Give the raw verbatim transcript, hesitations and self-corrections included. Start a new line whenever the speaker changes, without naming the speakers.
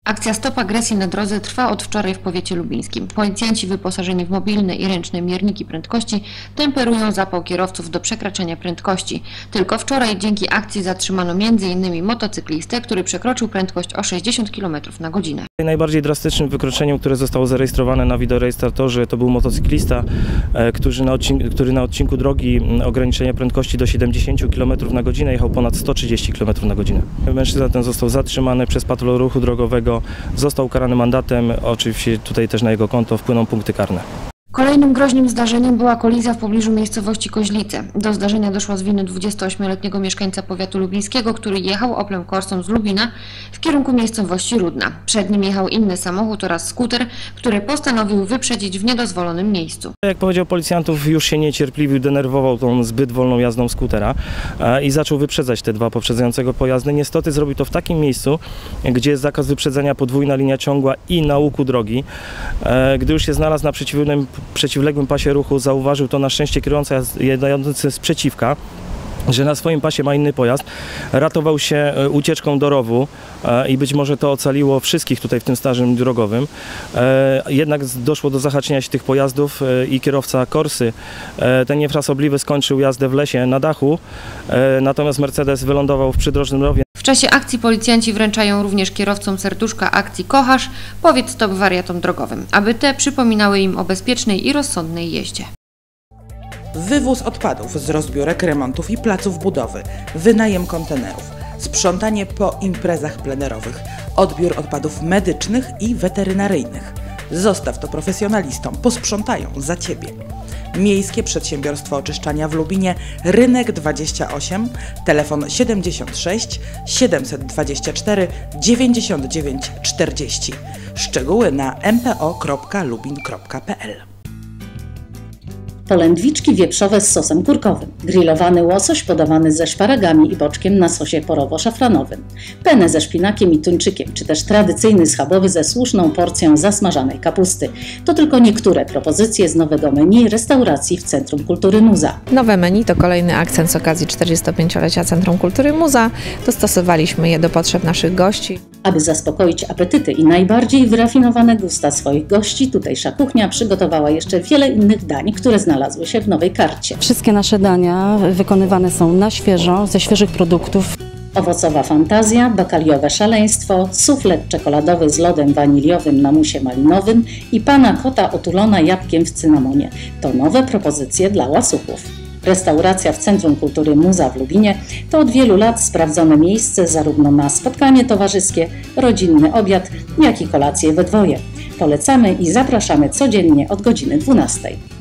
Akcja Stop Agresji na drodze trwa od wczoraj w powiecie lubińskim. Policjanci wyposażeni w mobilne i ręczne mierniki prędkości temperują zapał kierowców do przekraczania prędkości. Tylko wczoraj dzięki akcji zatrzymano między innymi motocyklistę, który przekroczył prędkość o sześćdziesiąt kilometrów na godzinę.
Najbardziej drastycznym wykroczeniem, które zostało zarejestrowane na wideorejestratorze, to był motocyklista, który na odcinku, który na odcinku drogi ograniczenia prędkości do siedemdziesięciu kilometrów na godzinę jechał ponad sto trzydzieści kilometrów na godzinę. Mężczyzna ten został zatrzymany przez patrol ruchu drogowego, został ukarany mandatem, oczywiście tutaj też na jego konto wpłyną punkty karne.
Kolejnym groźnym zdarzeniem była kolizja w pobliżu miejscowości Koźlice. Do zdarzenia doszło z winy dwudziestoośmioletniego mieszkańca powiatu lubińskiego, który jechał Oplem Corsą z Lubina w kierunku miejscowości Rudna. Przed nim jechał inny samochód oraz skuter, który postanowił wyprzedzić w niedozwolonym miejscu.
Jak powiedział policjantów, już się niecierpliwił, denerwował tą zbyt wolną jazdą skutera i zaczął wyprzedzać te dwa poprzedzającego pojazdy. Niestety zrobił to w takim miejscu, gdzie jest zakaz wyprzedzenia, podwójna linia ciągła i na łuku drogi. Gdy już się znalazł na przeciwnym przeciwległym pasie ruchu, zauważył to na szczęście kierujący jadący z przeciwka, że na swoim pasie ma inny pojazd, ratował się ucieczką do rowu i być może to ocaliło wszystkich tutaj w tym stażem drogowym. Jednak doszło do zahaczenia się tych pojazdów i kierowca Corsy, ten niefrasobliwy, skończył jazdę w lesie na dachu, natomiast Mercedes wylądował w przydrożnym rowie.
W czasie akcji policjanci wręczają również kierowcom serduszka akcji Kochasz, powiedz stop wariatom drogowym, aby te przypominały im o bezpiecznej i rozsądnej jeździe.
Wywóz odpadów z rozbiórek, remontów i placów budowy, wynajem kontenerów, sprzątanie po imprezach plenerowych, odbiór odpadów medycznych i weterynaryjnych. Zostaw to profesjonalistom, posprzątają za Ciebie. Miejskie Przedsiębiorstwo Oczyszczania w Lubinie, Rynek dwadzieścia osiem, telefon siedemdziesiąt sześć siedemset dwadzieścia cztery dziewięćdziesiąt dziewięć czterdzieści. Szczegóły na m p o kropka lubin kropka p l.
Polędwiczki wieprzowe z sosem kurkowym, grillowany łosoś podawany ze szparagami i boczkiem na sosie porowo-szafranowym, penne ze szpinakiem i tuńczykiem, czy też tradycyjny schabowy ze słuszną porcją zasmażanej kapusty. To tylko niektóre propozycje z nowego menu restauracji w Centrum Kultury Muza.
Nowe menu to kolejny akcent z okazji czterdziestopięciolecia Centrum Kultury Muza. Dostosowaliśmy je do potrzeb naszych gości.
Aby zaspokoić apetyty i najbardziej wyrafinowane gusta swoich gości, tutejsza kuchnia przygotowała jeszcze wiele innych dań, które znalazły się w nowej karcie.
Wszystkie nasze dania wykonywane są na świeżo, ze świeżych produktów.
Owocowa fantazja, bakaliowe szaleństwo, suflet czekoladowy z lodem waniliowym na musie malinowym i panna cotta otulona jabłkiem w cynamonie. To nowe propozycje dla łasuchów. Restauracja w Centrum Kultury Muza w Lubinie to od wielu lat sprawdzone miejsce zarówno na spotkanie towarzyskie, rodzinny obiad, jak i kolację we dwoje. Polecamy i zapraszamy codziennie od godziny dwunastej.